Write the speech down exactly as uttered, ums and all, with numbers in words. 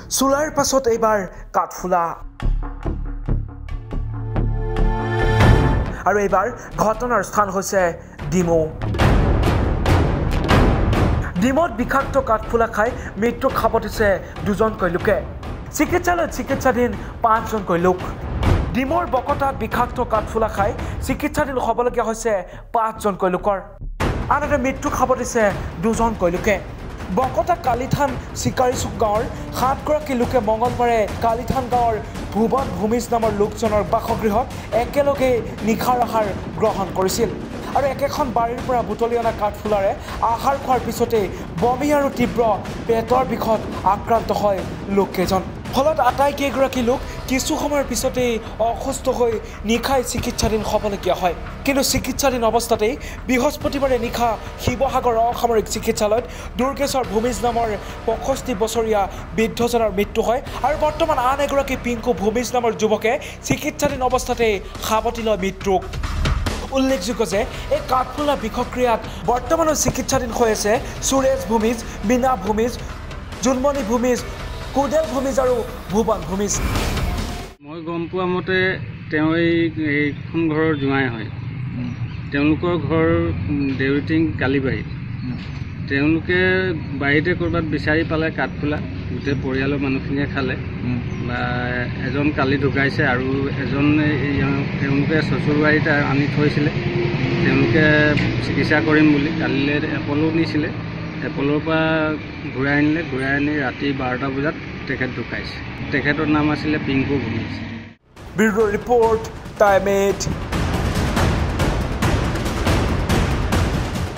চুলাৰ পাছত এইবাৰ কাঠফুলা আৰু এইবাৰ ঘটনাৰ স্থান হৈছে ডিমৌ ডিমৌত বিষাক্ত কাঠফুলা খাই মৃত্যু খাবতিছে দুজনকৈ লোকে চিকিৎসালয়ত চিকিৎসাধীন পাঁচজনকৈ লোক ডিমৌৰ বকতাত বিষাক্ত কাঠফুলা খাই চিকিৎসাধীন হ'বলগীয়া হৈছে পাঁচজনকৈ লোকৰ আনহাতে মৃত্যু খাবতিছে দুজনকৈ লোকে বকতা কালিথান চিকাৰীচুক গাঁৱৰ সাতগৰাকী লোকে মঙলবাৰে কালিথান গাঁৱৰ ভুৱন ভূমিজ নামৰ লোকজনৰ বাসগৃহত একেলগে নিশাৰ আহাৰ গ্ৰহণ কৰিছিল আৰু একেখন বাৰীৰ পৰা বুটলি অনা কাঠফুলাৰে আহাৰ খোৱাৰ পিছতেই বমি আৰু তীব্ৰ পেটৰ বিষত আক্ৰান্ত হয় লোককেইজন ফলত আটাইকেইগৰাকী লোক কিছু সময়ৰ পিছতেই অসুস্থ হৈ নিশাই চিকিৎসাধীন হ'বলগীয়া হয় কিন্তু চিকিৎসাধীন অৱস্থাতেই বৃহস্পতিবাৰে নিশা শিৱসাগৰ অসামৰিক চিকিৎসালয়ত দুৰ্গেশ্বৰ ভূমিজ নামৰ পঁয়ষষ্ঠি বছৰীয়া বৃদ্ধজনৰ মৃত্যু হয় আৰু বৰ্তমান আন এগৰাকী পিংকু ভূমিজ নামৰ যুৱকে চিকিৎসাধীন অৱস্থাতেই সাৱটি লয় মৃত্যুক উল্লেখযোগ্য যে এই কাঠফুলা বিষক্ৰিয়াত বৰ্তমানো চিকিৎসাধীন হৈ আছে সুৰেশ ভূমিজ মীনা ভূমিজ জুনমণি ভূমিজ কুদেল ভূমিজ আৰু ভুৱন ভূমিজ মই গম পোৱা মতে তেওঁ এইখন ঘৰৰ জোঁৱাই হয় তেওঁলোকৰ ঘৰ দেউৰিটিং কালিবাৰীত তেওঁলোকে বাৰীতে ক'ৰবাত বিচাৰি পালে কাঠফুলা গোটেই পৰিয়ালৰ মানুহখিনিয়ে খালে বা এজন কালি ঢুকাইছে আৰু এজন তেওঁলোকে চচুৰবাৰীত আনি থৈছিলে তেওঁলোকে চিকিৎসা কৰিম বুলি কালিলৈ এপলো নিছিলে এপলৰ পৰা ঘূৰাই আনিলে ঘূৰাই আনি ৰাতি বাৰটা বজাত তেখেত ঢুকাইছে তেখেতৰ নাম আছিলে Pinku Bhumij bureau report time eight